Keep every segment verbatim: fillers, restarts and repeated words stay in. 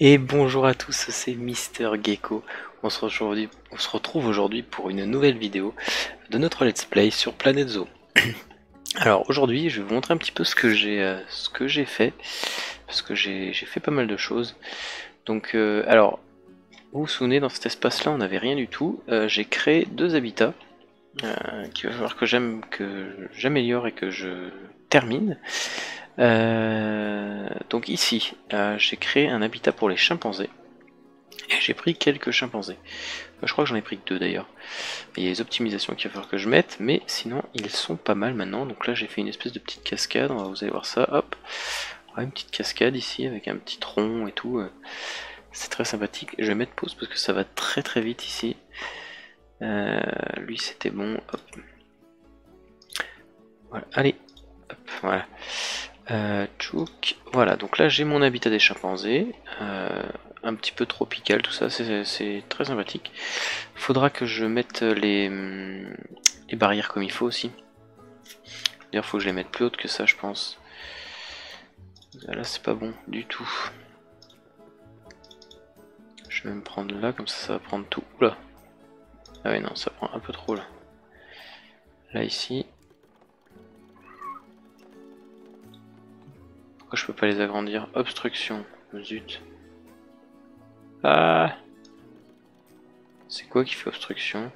Et bonjour à tous, c'est Mister Gecko. On se retrouve aujourd'hui, on se retrouve aujourd'hui pour une nouvelle vidéo de notre Let's Play sur Planet Zoo. Alors aujourd'hui, je vais vous montrer un petit peu ce que j'ai euh, ce que j'ai fait, parce que j'ai j'ai fait pas mal de choses. Donc, euh, alors, vous vous souvenez, dans cet espace-là, on n'avait rien du tout. Euh, j'ai créé deux habitats euh, qu'il va falloir que j'aime que j'améliore et que je termine. Euh, donc ici, euh, j'ai créé un habitat pour les chimpanzés. Et j'ai pris quelques chimpanzés. Enfin, je crois que j'en ai pris que deux d'ailleurs. Il y a les optimisations qu'il va falloir que je mette, mais sinon ils sont pas mal maintenant. Donc là j'ai fait une espèce de petite cascade, vous allez voir ça, hop. Ouais, une petite cascade ici avec un petit tronc et tout. C'est très sympathique. Je vais mettre pause parce que ça va très très vite ici. Euh, lui c'était bon, hop. Voilà, allez, hop, voilà. Euh, tchouk. Voilà, donc là j'ai mon habitat des chimpanzés. Euh, un petit peu tropical, tout ça, c'est très sympathique. Faudra que je mette les, les barrières comme il faut aussi. D'ailleurs, faut que je les mette plus hautes que ça, je pense. Là, c'est pas bon du tout. Je vais me prendre là, comme ça, ça va prendre tout. Oula. Ah ouais, non, ça prend un peu trop là. Là, ici. Pourquoi je peux pas les agrandir? Obstruction. Zut. Ah! C'est quoi qui fait obstruction?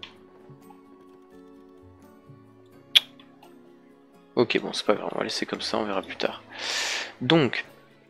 Ok, bon, c'est pas grave, on va laisser comme ça, on verra plus tard. Donc,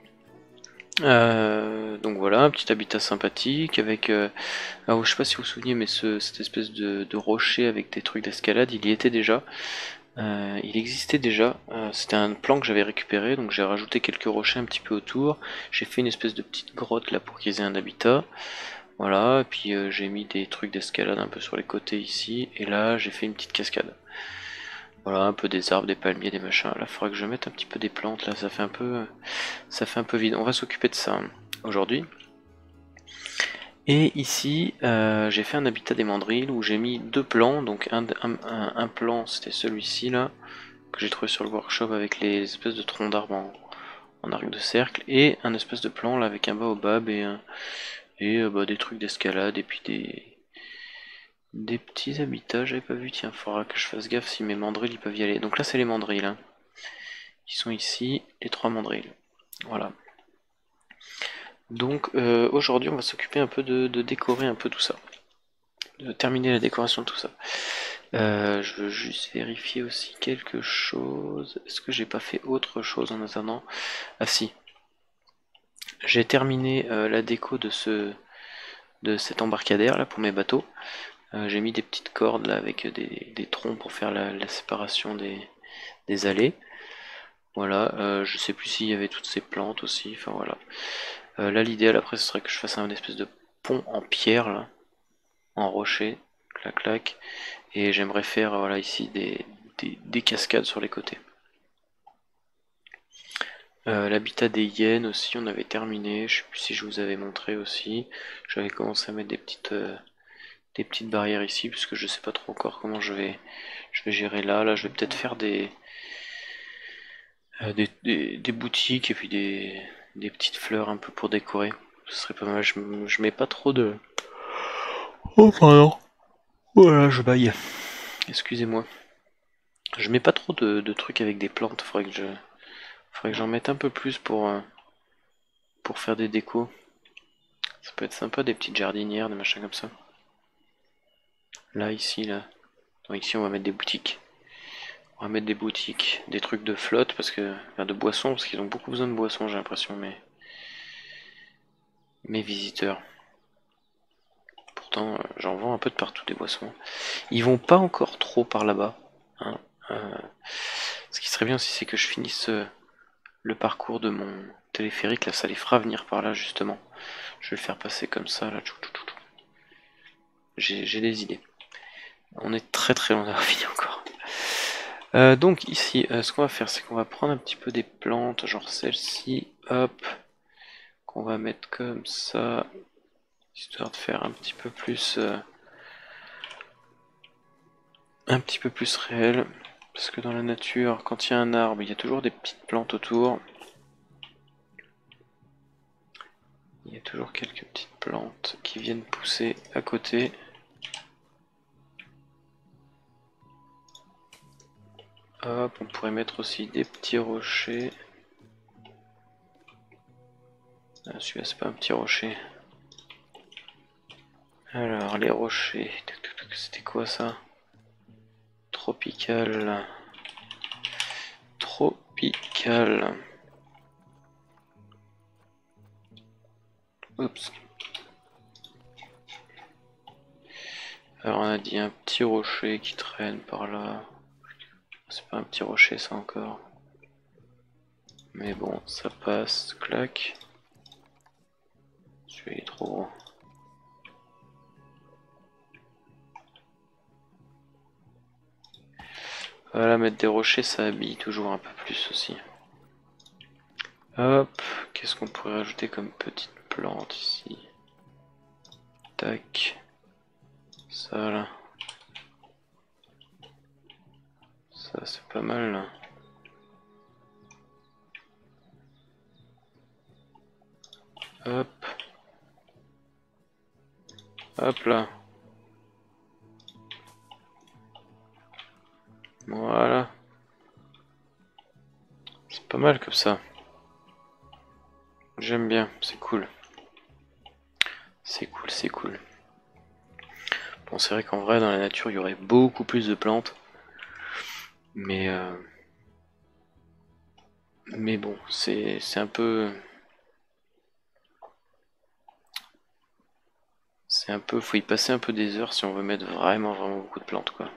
euh, donc voilà, un petit habitat sympathique avec... Euh, alors, je sais pas si vous vous souvenez, mais ce, cette espèce de, de rocher avec des trucs d'escalade, il y était déjà. Euh, il existait déjà, euh, c'était un plan que j'avais récupéré, donc j'ai rajouté quelques rochers un petit peu autour. J'ai fait une espèce de petite grotte là pour qu'ils aient un habitat. Voilà, et puis euh, j'ai mis des trucs d'escalade un peu sur les côtés ici, et là j'ai fait une petite cascade. Voilà, un peu des arbres, des palmiers, des machins. Là, il faudrait que je mette un petit peu des plantes. Là, ça fait un peu, ça fait un peu vide. On va s'occuper de ça hein, aujourd'hui. Et ici, euh, j'ai fait un habitat des mandrilles où j'ai mis deux plans. Donc un, un, un, un plan, c'était celui-ci là que j'ai trouvé sur le workshop avec les espèces de troncs d'arbres en, en arc de cercle, et un espèce de plan là avec un baobab et, un, et euh, bah, des trucs d'escalade et puis des des petits habitats. J'avais pas vu, tiens, faudra que je fasse gaffe si mes mandrilles ils peuvent y aller. Donc là c'est les mandrilles hein. Qui sont ici, les trois mandrilles. Voilà. Donc euh, aujourd'hui on va s'occuper un peu de, de décorer un peu tout ça, de terminer la décoration de tout ça. Euh, je veux juste vérifier aussi quelque chose. Est-ce que j'ai pas fait autre chose en attendant? Ah si, j'ai terminé euh, la déco de ce de cet embarcadère là pour mes bateaux. Euh, j'ai mis des petites cordes là avec des, des troncs pour faire la, la séparation des, des allées. Voilà, euh, je sais plus s'il y avait toutes ces plantes aussi, enfin voilà. Euh, là l'idéal après ce serait que je fasse un espèce de pont en pierre là, en rocher, clac clac, et j'aimerais faire voilà ici des, des, des cascades sur les côtés. Euh, L'habitat des hyènes aussi, on avait terminé. Je sais plus si je vous avais montré aussi. J'avais commencé à mettre des petites, euh, des petites barrières ici, puisque je sais pas trop encore comment je vais, je vais gérer là. Là, je vais peut-être faire des, euh, des, des, des boutiques et puis des, des petites fleurs un peu pour décorer. Ce serait pas mal. Je, je mets pas trop de. Oh pardon. Voilà, je baille. Excusez-moi. Je mets pas trop de, de trucs avec des plantes. Faudrait que je, faudrait que j'en mette un peu plus pour, euh, pour faire des décos. Ça peut être sympa, des petites jardinières, des machins comme ça. Là, ici, là. Non, ici, on va mettre des boutiques. On va mettre des boutiques, des trucs de flotte, parce que. Enfin, de boissons, parce qu'ils ont beaucoup besoin de boissons, j'ai l'impression, mais. Mes visiteurs. Pourtant, euh, j'en vends un peu de partout des boissons. Ils vont pas encore trop par là-bas. Hein. Euh, ce qui serait bien aussi, c'est que je finisse euh, le parcours de mon téléphérique. Là, ça les fera venir par là, justement. Je vais le faire passer comme ça, là. J'ai des idées. On est très très loin d'avoir fini encore. Euh, donc ici, euh, ce qu'on va faire, c'est qu'on va prendre un petit peu des plantes, genre celle-ci, hop, qu'on va mettre comme ça, histoire de faire un petit peu plus, euh, un petit peu plus réel, parce que dans la nature, quand il y a un arbre, il y a toujours des petites plantes autour. Il y a toujours quelques petites plantes qui viennent pousser à côté. Hop, on pourrait mettre aussi des petits rochers. Ah, celui-là c'est pas un petit rocher. Alors les rochers, c'était quoi ça? Tropical. Tropical. Oups. Alors on a dit un petit rocher qui traîne par là. C'est pas un petit rocher ça encore. Mais bon, ça passe, clac. Celui-là est trop gros. Voilà, mettre des rochers ça habille toujours un peu plus aussi. Hop, qu'est-ce qu'on pourrait rajouter comme petite plante ici? Tac. Ça là. Ça c'est pas mal là. Hop. Hop là. Voilà. C'est pas mal comme ça. J'aime bien, c'est cool. C'est cool, c'est cool. Bon, c'est vrai qu'en vrai, dans la nature, il y aurait beaucoup plus de plantes. Mais... Euh... Mais bon, c'est un peu... C'est un peu... Faut y passer un peu des heures si on veut mettre vraiment, vraiment beaucoup de plantes, quoi.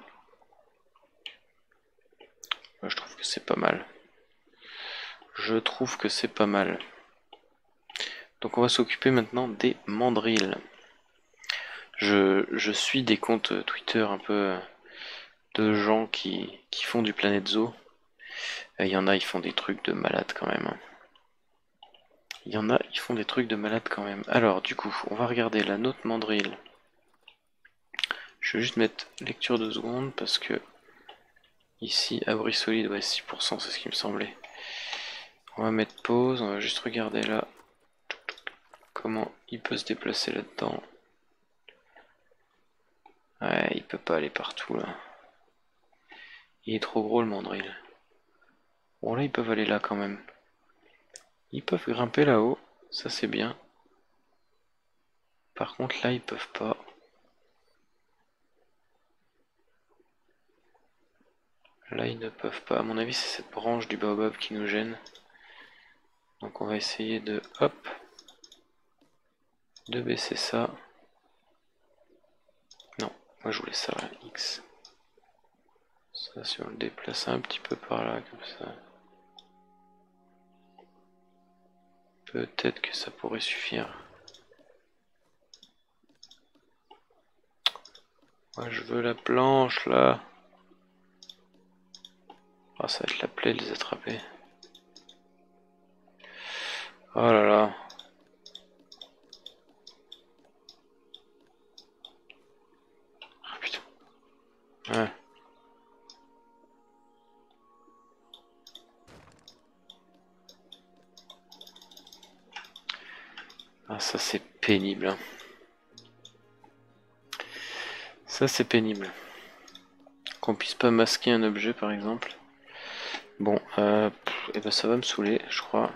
Moi, je trouve que c'est pas mal. Je trouve que c'est pas mal. Donc on va s'occuper maintenant des mandrilles. Je, je suis des comptes Twitter un peu de gens qui, qui font du Planète Zoo. Il y en a, ils font des trucs de malade quand même. Il y en a, ils font des trucs de malade quand même. Alors, du coup, on va regarder la note mandrille. Je vais juste mettre lecture de secondes parce que ici, abri solide, ouais, six pour cent, c'est ce qui me semblait. On va mettre pause, on va juste regarder là comment il peut se déplacer là-dedans. Ouais, il peut pas aller partout là. Il est trop gros le mandrill. Bon là ils peuvent aller là quand même. Ils peuvent grimper là-haut, ça c'est bien. Par contre là ils peuvent pas. Là ils ne peuvent pas. À mon avis c'est cette branche du baobab qui nous gêne. Donc on va essayer de hop de baisser ça. Non, moi je voulais ça, là, X. Ça si on le déplace un petit peu par là comme ça. Peut-être que ça pourrait suffire. Moi je veux la planche là. Ah, ça va être la plaie de les attraper. Oh là là. Ah putain. Ouais. Ah ça c'est pénible. Hein. Ça c'est pénible. Qu'on puisse pas masquer un objet par exemple. Bon, euh, et ben ça va me saouler, je crois.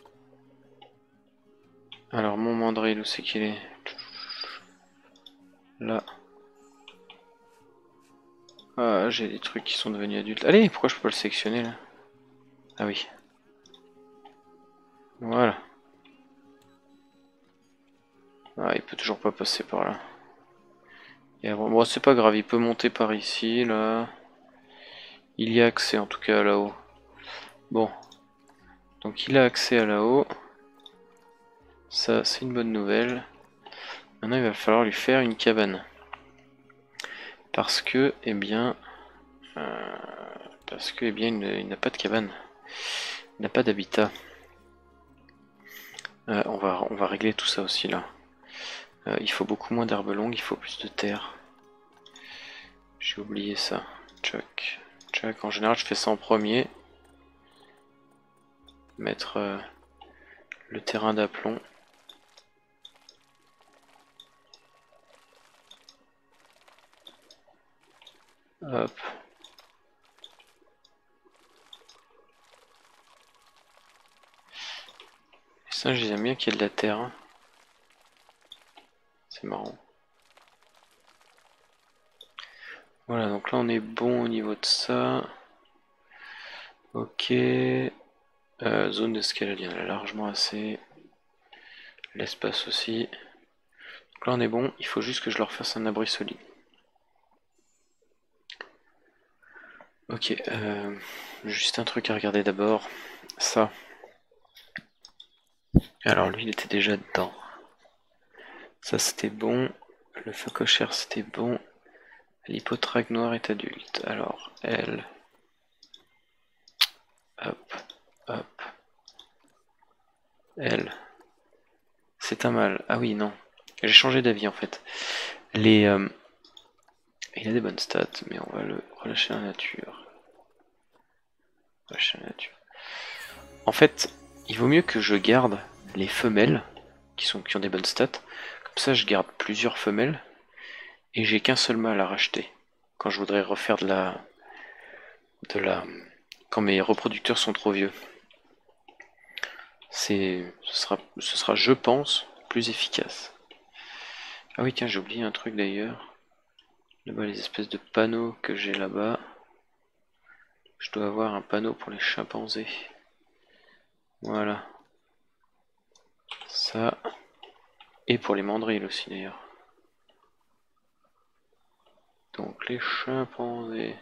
Alors mon mandrill, où c'est qu'il est? Là. Ah, j'ai des trucs qui sont devenus adultes. Allez, pourquoi je peux pas le sélectionner là? Ah oui. Voilà. Ah, il peut toujours pas passer par là. Et bon, c'est pas grave, il peut monter par ici, là. Il y a accès en tout cas là-haut. Bon. Donc il a accès à là-haut. Ça, c'est une bonne nouvelle. Maintenant, il va falloir lui faire une cabane. Parce que, eh bien... Euh, parce que, eh bien, il n'a pas de cabane. Il n'a pas d'habitat. Euh, on va, on va régler tout ça aussi, là. Euh, il faut beaucoup moins d'herbes longues, il faut plus de terre. J'ai oublié ça. Chuck. Chuck. En général, je fais ça en premier. Mettre euh, le terrain d'aplomb. Hop. Et ça, j'aime bien qu'il y ait de la terre. Hein. C'est marrant. Voilà, donc là on est bon au niveau de ça. Ok. Euh, zone d'escalade, il y en a largement assez. L'espace aussi. Donc là on est bon, il faut juste que je leur fasse un abri solide. Ok, euh, juste un truc à regarder d'abord. Ça. Alors lui il était déjà dedans. Ça c'était bon. Le phacochère c'était bon. L'hypotraque noir est adulte. Alors elle. Hop, hop. Elle. C'est un mâle. Ah oui, non. J'ai changé d'avis en fait. Les, euh, il a des bonnes stats, mais on va le relâcher à la nature. Relâcher à la nature. En fait, il vaut mieux que je garde les femelles qui, sont, qui ont des bonnes stats. Comme ça, je garde plusieurs femelles et j'ai qu'un seul mâle à racheter. Quand je voudrais refaire de la, de la, quand mes reproducteurs sont trop vieux, c'est, ce sera, ce sera, je pense, plus efficace. Ah oui, tiens, j'ai oublié un truc d'ailleurs. Là-bas, les espèces de panneaux que j'ai là-bas. Je dois avoir un panneau pour les chimpanzés. Voilà. Ça. Et pour les mandrilles aussi d'ailleurs. Donc les chimpanzés.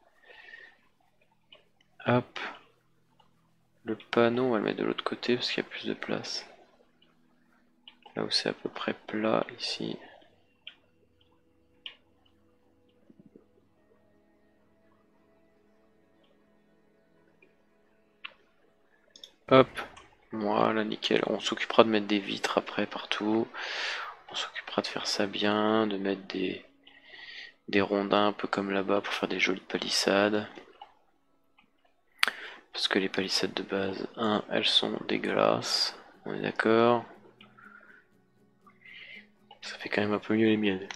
Hop. Le panneau, on va le mettre de l'autre côté parce qu'il y a plus de place. Là où c'est à peu près plat, ici. Hop. Voilà, nickel. On s'occupera de mettre des vitres après partout. On s'occupera de faire ça bien, de mettre des, des rondins un peu comme là-bas pour faire des jolies palissades. Parce que les palissades de base, un, elles sont dégueulasses. On est d'accord. Ça fait quand même un peu mieux les miennes.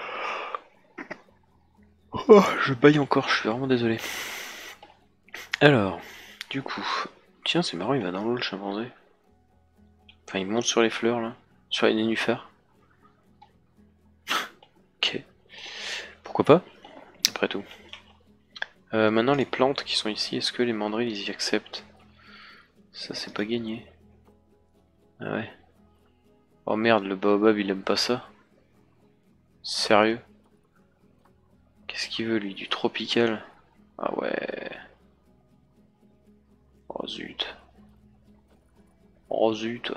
Oh, je baille encore, je suis vraiment désolé. Alors, du coup, tiens, c'est marrant, il va dans l'eau le chimpanzé. Enfin, il monte sur les fleurs là, sur les nénuphars. Ok, pourquoi pas, après tout. Euh, maintenant, les plantes qui sont ici, est-ce que les mandrilles ils y acceptent? Ça, c'est pas gagné. Ah ouais. Oh merde, le baobab il aime pas ça. Sérieux? Qu'est-ce qu'il veut lui, du tropical? Ah ouais. Oh zut. Oh zut.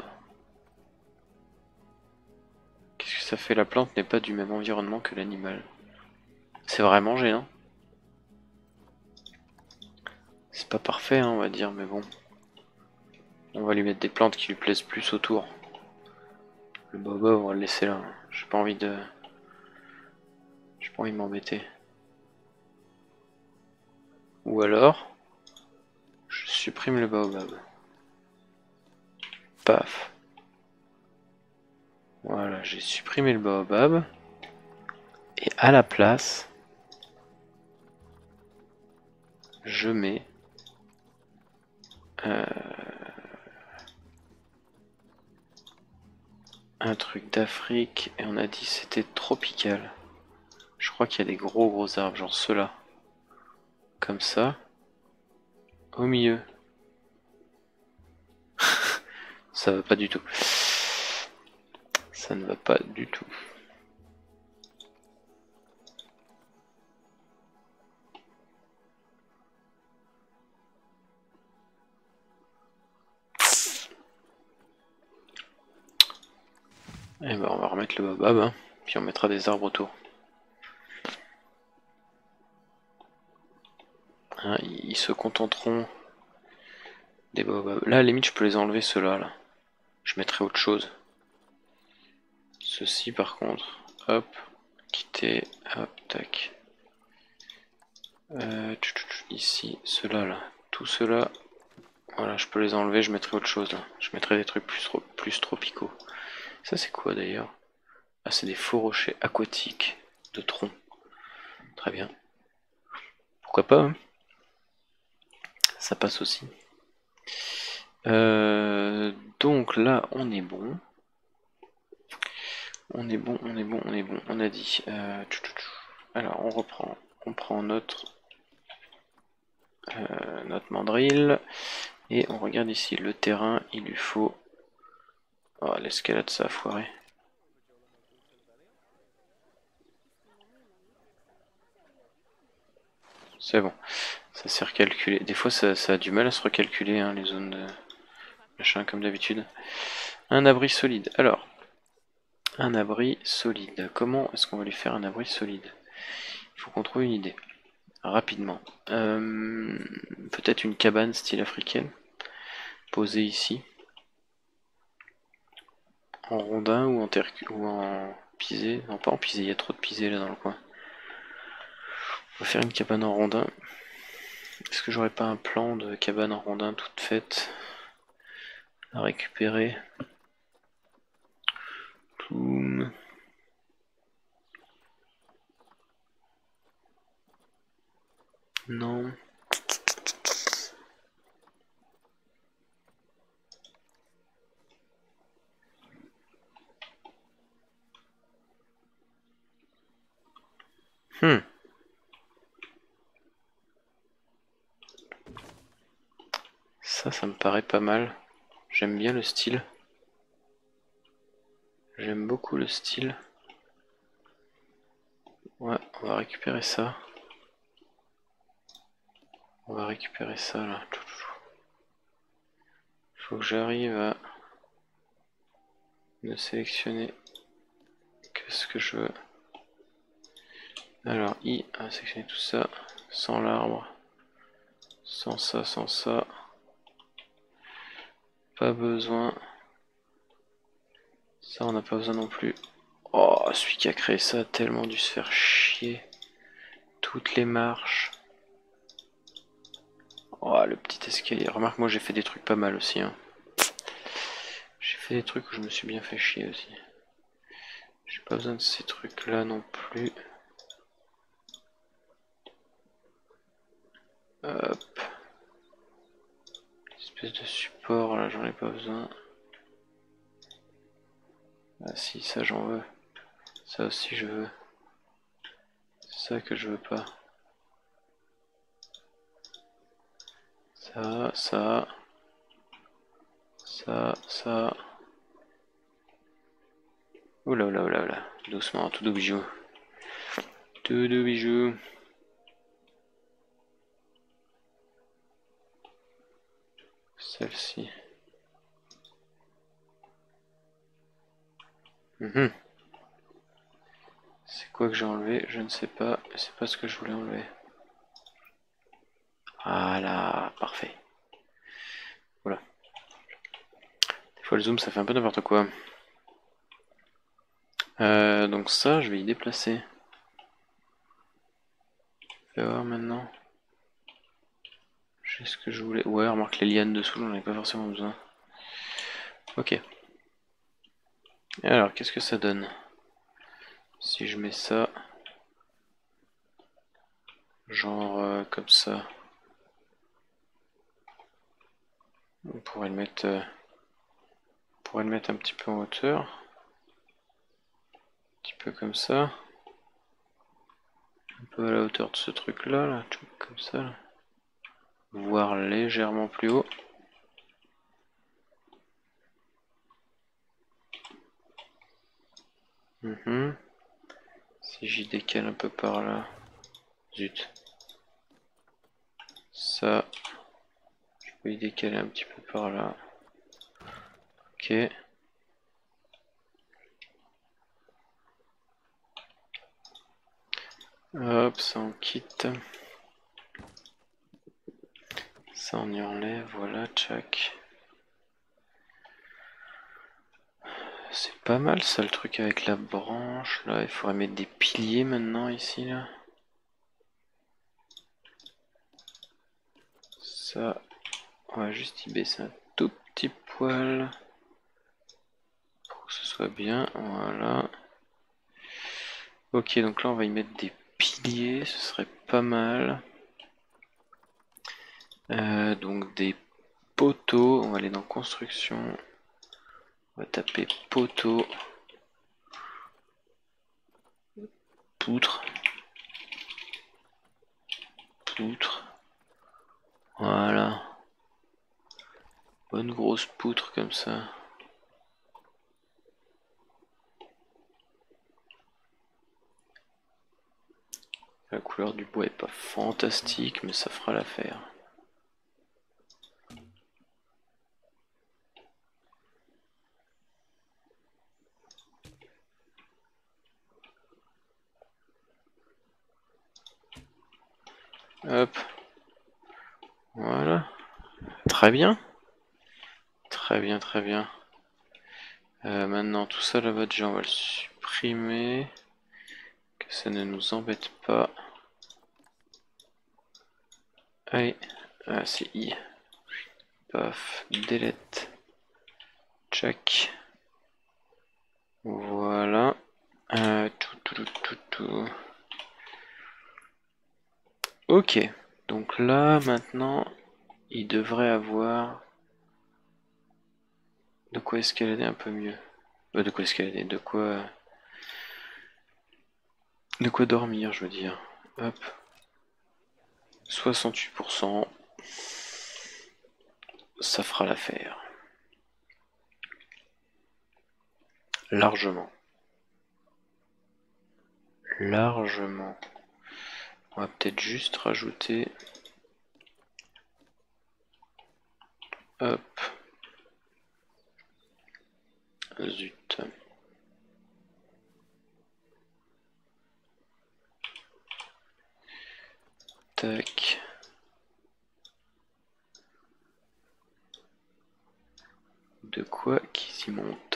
Qu'est-ce que ça fait? La plante n'est pas du même environnement que l'animal. C'est vraiment gênant. C'est pas parfait, hein, on va dire, mais bon. On va lui mettre des plantes qui lui plaisent plus autour. Le boba, on va le laisser là. J'ai pas envie de... J'ai pas envie de m'embêter. Ou alors... Je supprime le baobab. Paf. Voilà, j'ai supprimé le baobab. Et à la place... Je mets... Euh, un truc d'Afrique. Et on a dit c'était tropical. Je crois qu'il y a des gros gros arbres, genre ceux-là. Comme ça. Au milieu. Ça va pas du tout. Ça ne va pas du tout. Et ben on va remettre le baobab, hein, puis on mettra des arbres autour. Hein, ils se contenteront des baobabs. Là à la limite je peux les enlever ceux-là. Là. Je mettrai autre chose. Ceci par contre, hop, quitter, hop, tac. Euh, ici, ceux-là, là. Tout cela, voilà, je peux les enlever, je mettrai autre chose là. Je mettrai des trucs plus, plus tropicaux. Ça c'est quoi d'ailleurs? Ah c'est des faux rochers aquatiques de tronc. Très bien. Pourquoi pas, hein. Ça passe aussi. Euh, donc là, on est bon. On est bon, on est bon, on est bon. On a dit. Euh, alors, on reprend. On prend notre, euh, notre mandrille. Et on regarde ici le terrain. Il lui faut... Oh, l'escalade, ça a foiré. C'est bon. Ça s'est recalculé. Des fois, ça, ça a du mal à se recalculer, hein, les zones de machin, comme d'habitude. Un abri solide. Alors, un abri solide. Comment est-ce qu'on va lui faire un abri solide? Il faut qu'on trouve une idée. Rapidement. Euh, Peut-être une cabane style africaine. Posée ici. En rondin ou en terre ou en pisé. Non, pas en pisé, il y a trop de pisé là dans le coin. On va faire une cabane en rondin. Est-ce que j'aurais pas un plan de cabane en rondin toute faite à récupérer? Boum. Non. Hmm. Ça, ça me paraît pas mal. J'aime bien le style. J'aime beaucoup le style. Ouais, on va récupérer ça. On va récupérer ça là. Faut que j'arrive à ne sélectionner que ce que je veux. Alors I, on va sélectionner tout ça, sans l'arbre, sans ça, sans ça. Pas besoin. Ça on n'a pas besoin non plus. Oh, celui qui a créé ça a tellement dû se faire chier. Toutes les marches. Oh, le petit escalier. Remarque, moi j'ai fait des trucs pas mal aussi, hein. J'ai fait des trucs où je me suis bien fait chier aussi. J'ai pas besoin de ces trucs là non plus. Hop. Espèce de support là, j'en ai pas besoin. Ah si, ça j'en veux. Ça aussi je veux. C'est ça que je veux pas. Ça, ça. Ça, ça. Oula, oula, oula, oula. Doucement, tout doux bijou. Tout doux bijou. Celle-ci. Mmh. C'est quoi que j'ai enlevé? Je ne sais pas. C'est pas ce que je voulais enlever. Voilà, parfait. Voilà. Des fois le zoom ça fait un peu n'importe quoi. Euh, donc ça, je vais y déplacer. Je vais voir maintenant. J'ai ce que je voulais. Ouais, remarque les lianes dessous, j'en ai pas forcément besoin. Ok. Alors, qu'est-ce que ça donne si je mets ça, genre euh, comme ça? On pourrait le mettre, euh, on pourrait le mettre un petit peu en hauteur, un petit peu comme ça, un peu à la hauteur de ce truc-là, là, comme ça, là. Voire légèrement plus haut. Mmh. Si j'y décale un peu par là, zut. Ça, je peux y décaler un petit peu par là. Ok. Hop, ça on quitte. Ça on y enlève, voilà, tchac. C'est pas mal ça le truc avec la branche. Là, il faudrait mettre des piliers maintenant ici, là. Ça, on va juste y baisser un tout petit poil pour que ce soit bien. Voilà. Ok, donc là on va y mettre des piliers, ce serait pas mal. Euh, donc des poteaux, on va aller dans construction, on va taper poteau, poutre, poutre, voilà, bonne grosse poutre comme ça. La couleur du bois est pas fantastique, mais ça fera l'affaire. Hop, voilà, très bien, très bien, très bien. Euh, maintenant tout ça là-bas déjà on va le supprimer, que ça ne nous embête pas. Allez, ah, c'est I. Paf, delete. Check. Voilà. Euh, tout, tout, tout, tout. Ok. Donc là, maintenant, il devrait avoir de quoi escalader un peu mieux. Euh, de quoi escalader, de quoi... De quoi dormir, je veux dire. Hop. soixante-huit pour cent. Ça fera l'affaire. Largement. Largement. On va peut-être juste rajouter... Hop. Zut. Tac. De quoi qui s'y monte.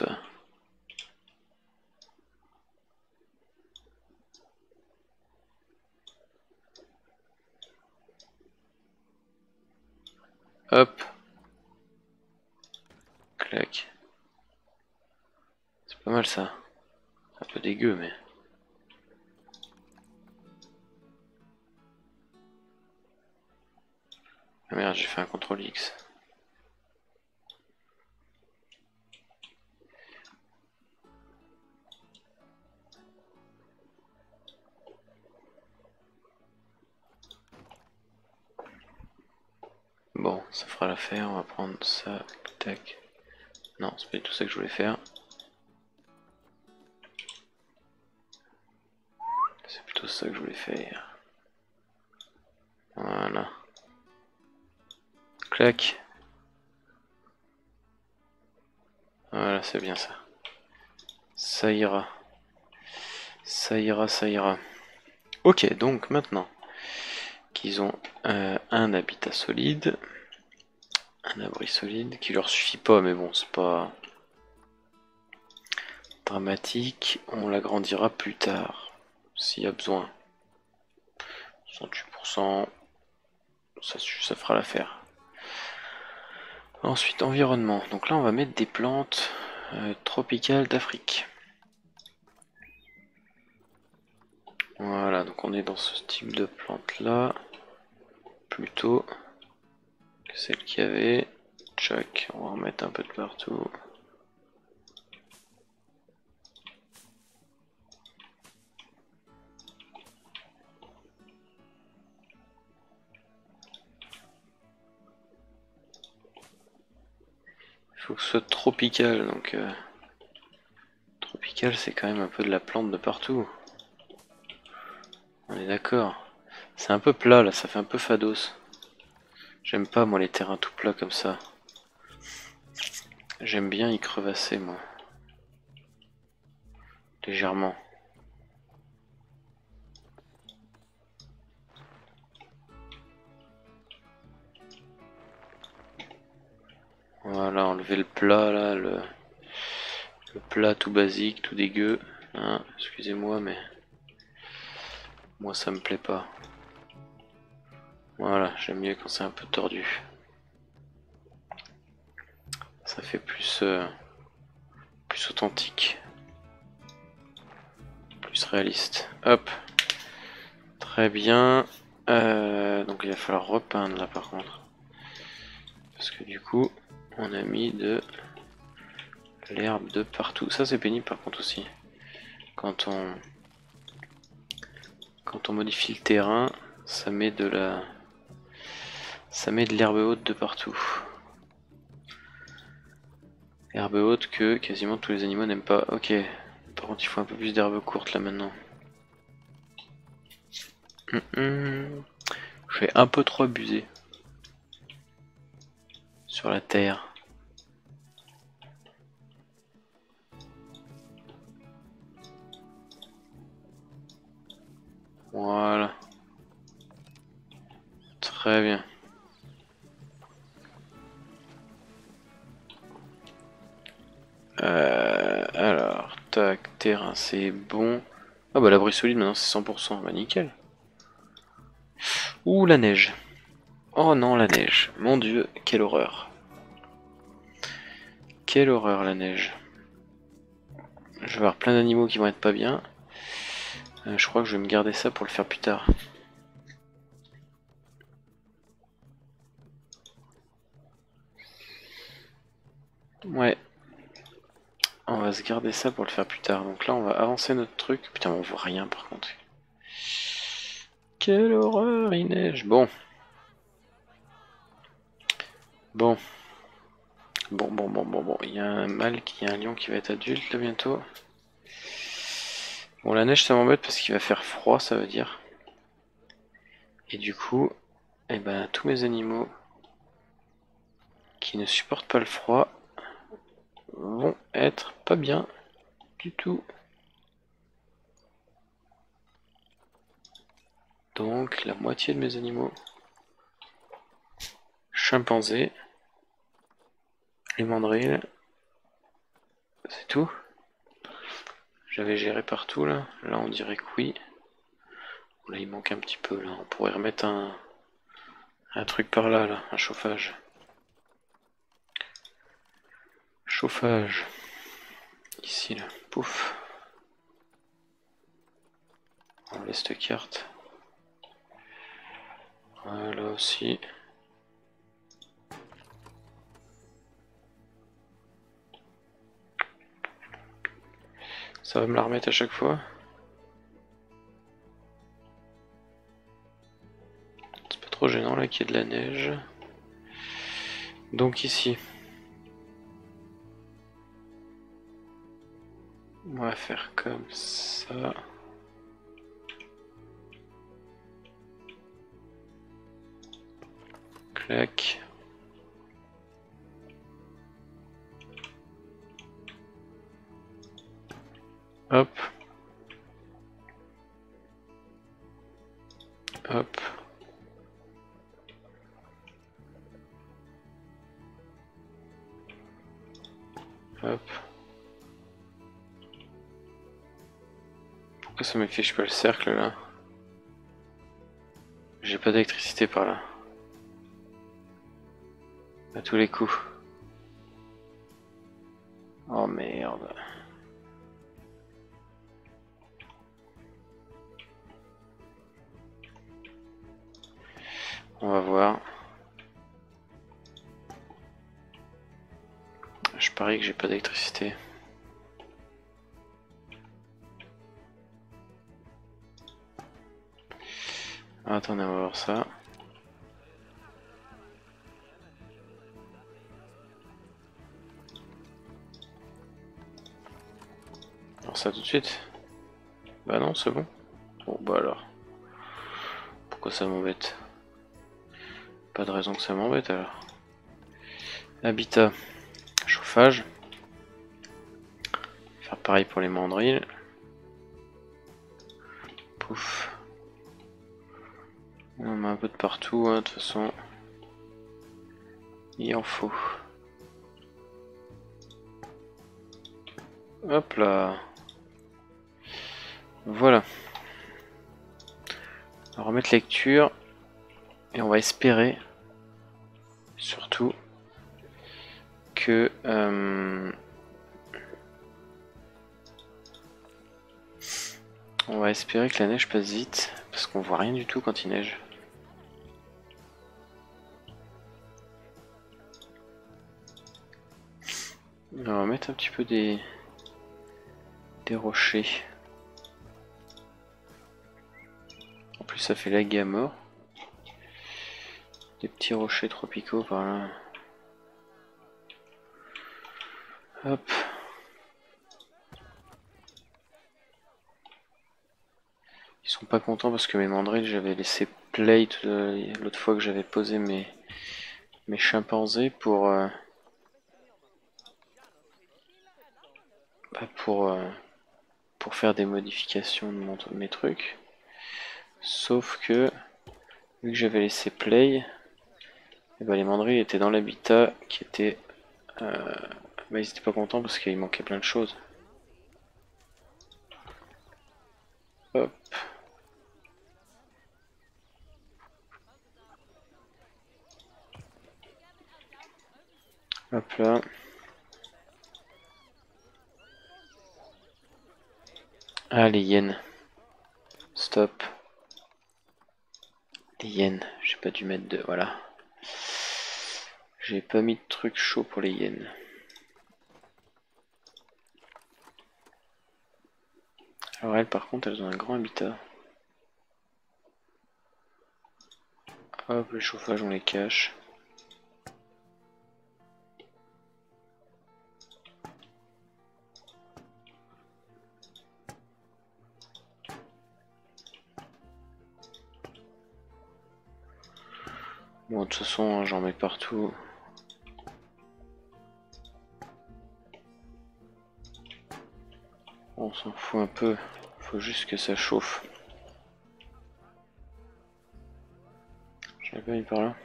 Hop. Clac. C'est pas mal ça. Un peu dégueu mais... Ah merde, j'ai fait un contrôle X. Bon, ça fera l'affaire, on va prendre ça, tac. Non, c'est pas du tout ça que je voulais faire. C'est plutôt ça que je voulais faire. Voilà. Clac. Voilà, c'est bien ça. Ça ira. Ça ira, ça ira. Ok, donc maintenant qu'ils ont euh, un habitat solide, un abri solide, qui leur suffit pas, mais bon, c'est pas dramatique. On l'agrandira plus tard, s'il y a besoin. soixante-huit pour cent, ça, ça fera l'affaire. Ensuite, environnement. Donc là, on va mettre des plantes euh, tropicales d'Afrique. Voilà, donc on est dans ce type de plante là, plutôt que celle qu'il y avait. Tchac, on va remettre un peu de partout. Il faut que ce soit tropical, donc euh, tropical c'est quand même un peu de la plante de partout. On est d'accord. C'est un peu plat là, ça fait un peu fados. J'aime pas moi les terrains tout plats comme ça. J'aime bien y crevasser moi. Légèrement. Voilà, enlever le plat là, le, le plat tout basique, tout dégueu. Hein, excusez-moi mais moi ça me plaît pas. Voilà, j'aime mieux quand c'est un peu tordu. Ça fait plus, euh, plus authentique. Plus réaliste. Hop. Très bien. Euh, donc il va falloir repeindre là par contre. Parce que du coup, on a mis de l'herbe de partout. Ça c'est pénible par contre aussi. Quand on quand on modifie le terrain, ça met de la ça met de l'herbe haute de partout. Herbe haute que quasiment tous les animaux n'aiment pas. Ok. Par contre il faut un peu plus d'herbe courte là maintenant. Hum, hum. Je vais un peu trop abuser sur la terre. Voilà. Très bien. Euh, alors, tac, terrain, c'est bon. Ah bah l'abri solide maintenant c'est cent pour cent, bah nickel. Ouh la neige. Oh non la neige, mon dieu, quelle horreur. Quelle horreur la neige. Je vais avoir plein d'animaux qui vont être pas bien. Euh, je crois que je vais me garder ça pour le faire plus tard. Ouais. On va se garder ça pour le faire plus tard. Donc là on va avancer notre truc. Putain on voit rien par contre. Quelle horreur il neige. Bon. Bon. Bon bon bon bon bon. Il y a un mâle qui a un lion qui va être adulte là bientôt. Bon la neige ça m'embête parce qu'il va faire froid ça veut dire. Et du coup, eh ben, tous mes animaux qui ne supportent pas le froid vont être pas bien du tout. Donc la moitié de mes animaux, chimpanzés, les mandrilles, c'est tout. J'avais géré partout là, là on dirait que oui. Là il manque un petit peu là, on pourrait remettre un, un truc par là, là, un chauffage. Chauffage. Ici là, pouf. On laisse cette carte. Voilà aussi. Ça va me la remettre à chaque fois. C'est pas trop gênant là qu'il y ait de la neige. Donc ici. On va faire comme ça. Clac. Hop. Hop. Hop. Pourquoi ça m'affiche pas le cercle là? J'ai pas d'électricité par là. À tous les coups. Oh merde. On va voir. Je parie que j'ai pas d'électricité. Attendez, on va voir ça. Alors ça tout de suite. Bah non, c'est bon. Bon bah alors. Pourquoi ça m'embête? Pas de raison que ça m'embête alors. Habitat. Chauffage. Faire pareil pour les mandrilles. Pouf. On met un peu de partout, hein, de toute façon. Il en faut. Hop là. Voilà. On va remettre lecture. Et on va espérer, surtout, que... Euh, on va espérer que la neige passe vite, parce qu'on voit rien du tout quand il neige. On va mettre un petit peu des, des rochers. En plus ça fait laguer à mort. Des petits rochers tropicaux par là. Hop. Ils sont pas contents parce que mes mandrilles, j'avais laissé play l'autre fois que j'avais posé mes, mes chimpanzés pour euh, bah pour euh, pour faire des modifications de mon, mes trucs. Sauf que vu que j'avais laissé play, et bah les mandrilles étaient dans l'habitat qui était euh, bah ils étaient pas contents parce qu'il manquait plein de choses. Hop. Hop là. Ah les hyènes. Stop. Les hyènes. J'ai pas dû mettre de... Voilà. J'ai pas mis de trucs chauds pour les hyènes. Alors elles par contre elles ont un grand habitat. Hop, le chauffage on les cache. Bon, de toute façon, hein, j'en mets partout. On s'en fout un peu. Faut juste que ça chauffe. J'avais pas mis par là.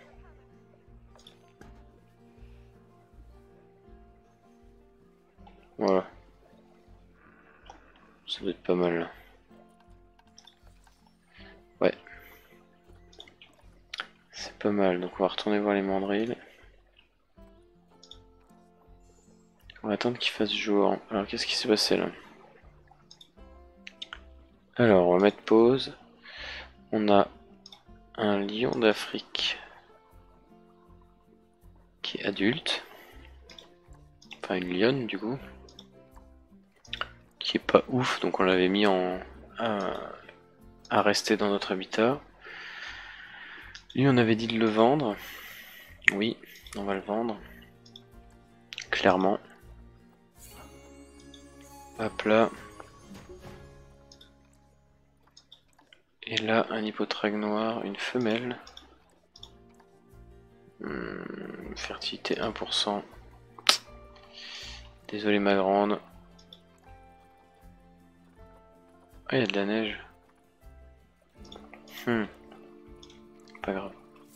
Voilà. Ça doit être pas mal là. Ouais. C'est pas mal. Donc on va retourner voir les mandrilles. On va attendre qu'il fasse jour. Alors qu'est-ce qui s'est passé là? Alors on va mettre pause. On a un lion d'Afrique qui est adulte. Enfin une lionne du coup. Qui est pas ouf, donc on l'avait mis en à, à rester dans notre habitat. Lui on avait dit de le vendre. Oui, on va le vendre. Clairement. Hop là. Et là, un hippotrague noir, une femelle. Hum, fertilité un pour cent. Désolé ma grande. Ah, il y a de la neige. Hum. Pas grave.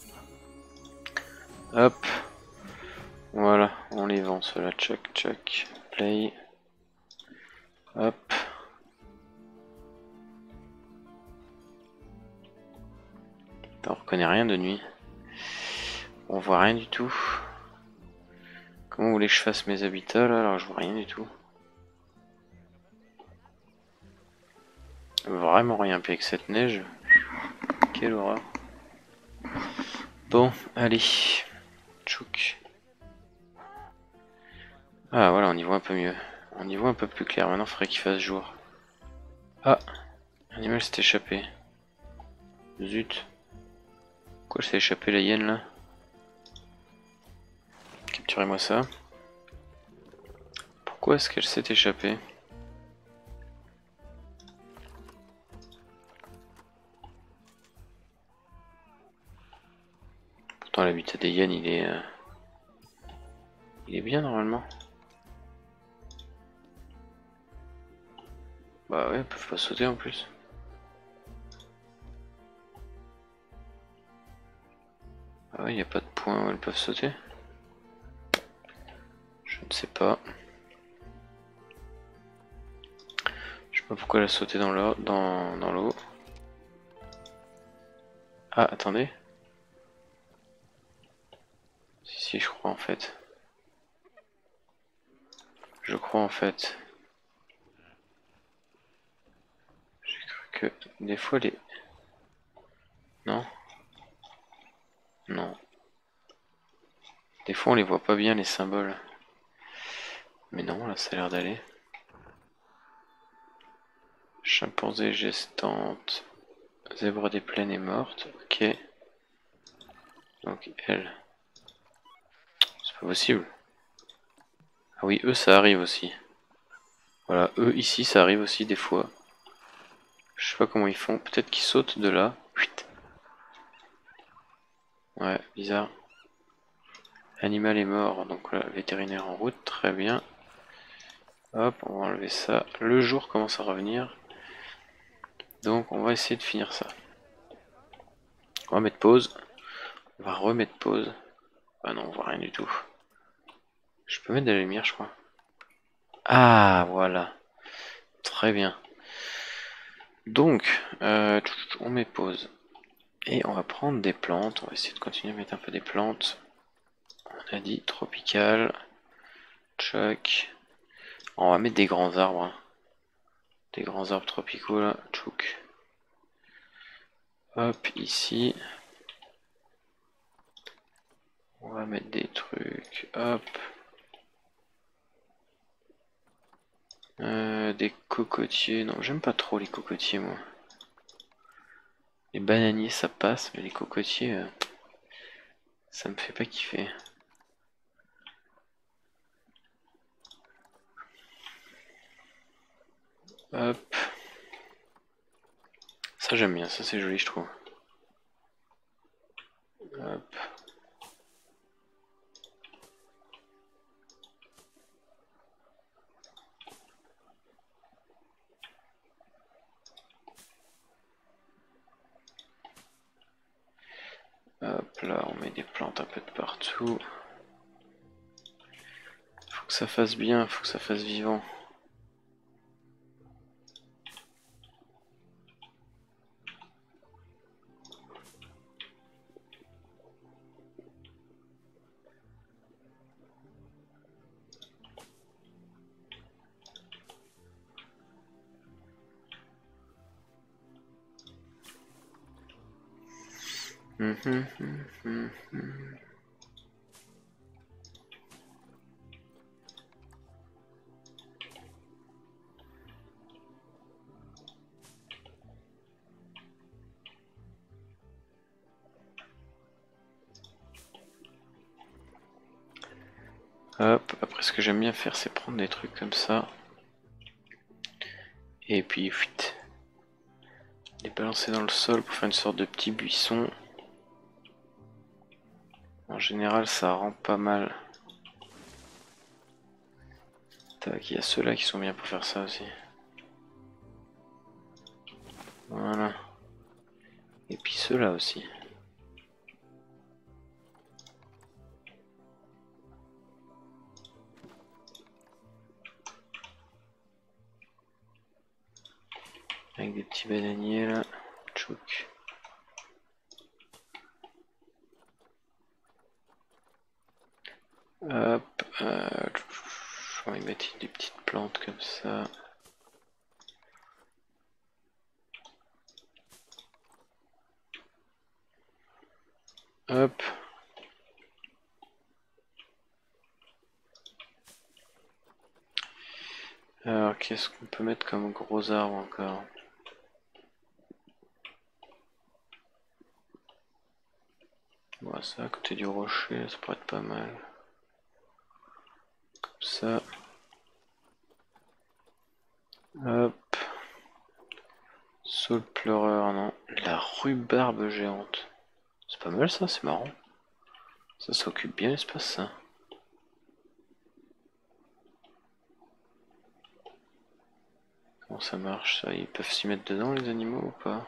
Hop. Voilà, on les vend ceux-là. Chuck, chuck. Play. Hop. On reconnaît rien de nuit. On voit rien du tout. Comment vous voulez que je fasse mes habitats là? Alors je vois rien du tout. Vraiment rien. Puis avec cette neige. Quelle horreur. Bon, allez. Tchouk. Ah voilà, on y voit un peu mieux. On y voit un peu plus clair. Maintenant, il faudrait qu'il fasse jour. Ah, l'animal s'est échappé. Zut. Pourquoi s'est échappé la hyène là? Capturez-moi ça. Pourquoi est-ce qu'elle s'est échappée? Pourtant l'habitat des hyènes il est... Euh... Il est bien normalement. Bah ouais, elles peuvent pas sauter en plus. Ah ouais, il n'y a pas de point où elles peuvent sauter. Je ne sais pas. Je sais pas pourquoi elle a sauté dans l'eau. Dans, dans l'eau. Ah, attendez. Si, si, je crois en fait. Je crois en fait. J'ai cru que des fois les... Non? Non. Des fois on les voit pas bien les symboles. Mais non, là ça a l'air d'aller. Chimpanzé gestante. Zèbre des plaines est morte. Ok. Donc elle. C'est pas possible. Ah oui, eux ça arrive aussi. Voilà, eux ici ça arrive aussi des fois. Je sais pas comment ils font. Peut-être qu'ils sautent de là. Ouais, bizarre. L'animal est mort. Donc voilà, vétérinaire en route. Très bien. Hop, on va enlever ça. Le jour commence à revenir. Donc on va essayer de finir ça. On va mettre pause. On va remettre pause. Ah non, on voit rien du tout. Je peux mettre de la lumière, je crois. Ah, voilà. Très bien. Donc, euh, on met pause. Et on va prendre des plantes. On va essayer de continuer à mettre un peu des plantes. On a dit tropical. Chuck. On va mettre des grands arbres. Hein. Des grands arbres tropicaux là. Tchouk. Hop, ici. On va mettre des trucs. Hop. Euh, des cocotiers. Non, j'aime pas trop les cocotiers, moi. Les bananiers, ça passe, mais les cocotiers, euh, ça me fait pas kiffer. Hop. Ça, j'aime bien. Ça, c'est joli, je trouve. Hop. Hop, là, on met des plantes un peu de partout. Faut que ça fasse bien, faut que ça fasse vivant. Hum, hum, hum, hum, hum. Hop, après ce que j'aime bien faire, c'est prendre des trucs comme ça. Et puis, fuite. Les balancer dans le sol pour faire une sorte de petit buisson. En général, ça rend pas mal. Tac, il y a ceux-là qui sont bien pour faire ça aussi. Voilà. Et puis ceux-là aussi. Avec des petits bananiers là. Tchouk. Hop. Euh, on va y mettre des petites plantes comme ça. Hop. Alors qu'est-ce qu'on peut mettre comme gros arbre encore? Bon, ça à côté du rocher, ça pourrait être pas mal. Comme ça. Hop. Saule pleureur, non. La rhubarbe géante. C'est pas mal ça, c'est marrant. Ça s'occupe bien l'espace ça. Comment ça marche ça? Ils peuvent s'y mettre dedans les animaux ou pas?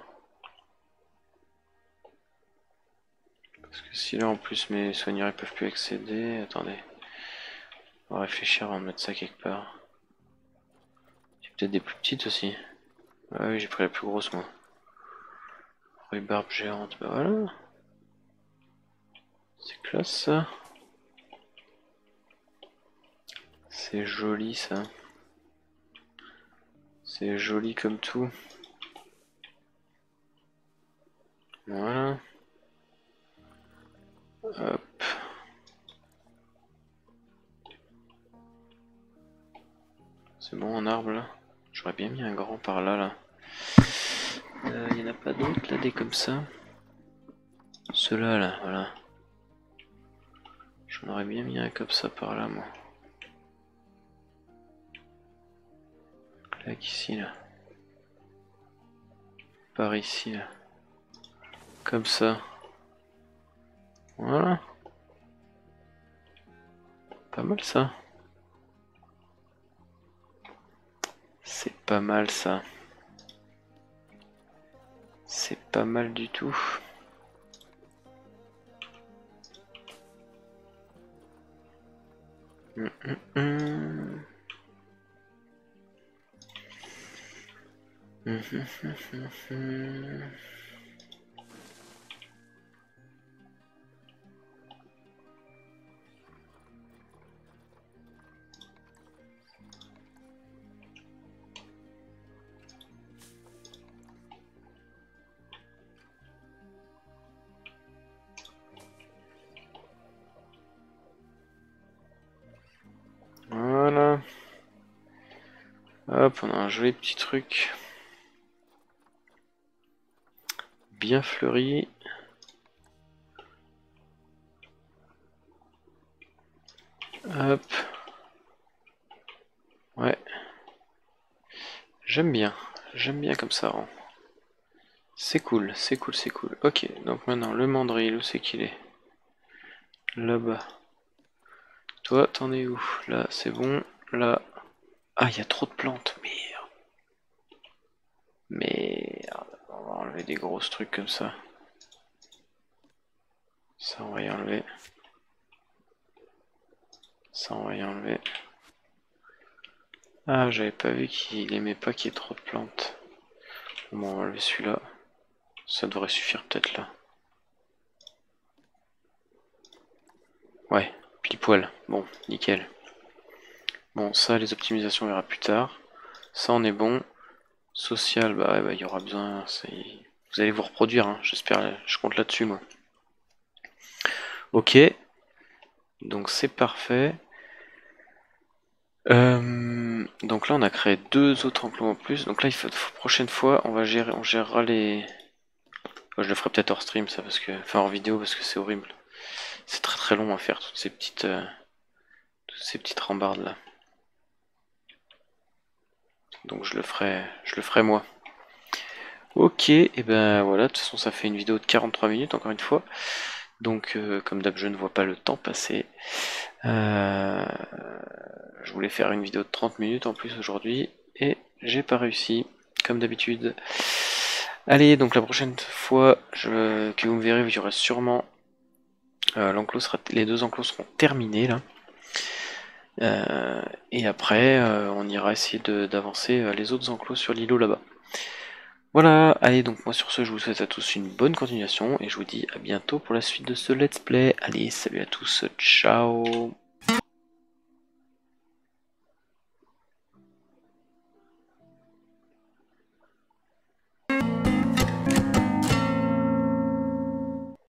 Parce que si là en plus mes soigneurs ils peuvent plus accéder, attendez. On va réfléchir avant de mettre ça quelque part. Il y a peut-être des plus petites aussi. Ah oui, j'ai pris la plus grosse moi. Rhubarbe géante, bah voilà. C'est classe ça. C'est joli ça. C'est joli comme tout. Voilà. Hop. bon en arbre là. J'aurais bien mis un grand par là là. Il euh, n'y en a pas d'autres là, des comme ça. Ceux-là là, voilà. J'en aurais bien mis un comme ça par là moi. Clac ici là. Par ici là. Comme ça. Voilà. Pas mal ça. C'est pas mal ça. C'est pas mal du tout. Hum, hum, hum. Hum, hum, hum, hum, hum. Voilà. Hop, on a un joli petit truc. Bien fleuri. Hop. Ouais. J'aime bien. J'aime bien comme ça. Hein. C'est cool, c'est cool, c'est cool. Ok, donc maintenant le mandrill, où c'est qu'il est? Là-bas. Toi, t'en es où? Là, c'est bon. Là. Ah, il y a trop de plantes. Merde. Merde. On va enlever des grosses trucs comme ça. Ça, on va y enlever. Ça, on va y enlever. Ah, j'avais pas vu qu'il aimait pas qu'il y ait trop de plantes. Bon, on va enlever celui-là. Ça devrait suffire peut-être là. Ouais, pile poil. Bon, nickel. Bon, ça, les optimisations, on verra plus tard. Ça, on est bon. Social, bah ouais, bah, il y aura besoin. Vous allez vous reproduire, hein, j'espère. Je compte là-dessus, moi. Ok. Donc, c'est parfait. Euh, donc là, on a créé deux autres enclos en plus. Donc là, il faut, prochaine fois, on va gérer, on gérera les. Oh, je le ferai peut-être hors stream, ça, parce que, enfin hors vidéo, parce que c'est horrible. C'est très très long à faire toutes ces petites, euh, toutes ces petites rambardes là. Donc je le ferai, je le ferai moi. Ok, et ben voilà. De toute façon, ça fait une vidéo de quarante-trois minutes encore une fois. Donc, euh, comme d'hab, je ne vois pas le temps passer. Euh, je voulais faire une vidéo de trente minutes en plus aujourd'hui et j'ai pas réussi, comme d'habitude. Allez, donc la prochaine fois je, que vous me verrez, il y aura sûrement euh, l'enclos sera, les deux enclos seront terminés là. Euh, et après, euh, on ira essayer d'avancer euh, les autres enclos sur l'îlot là-bas. Voilà, allez, donc moi sur ce, je vous souhaite à tous une bonne continuation et je vous dis à bientôt pour la suite de ce let's play. Allez, salut à tous, ciao.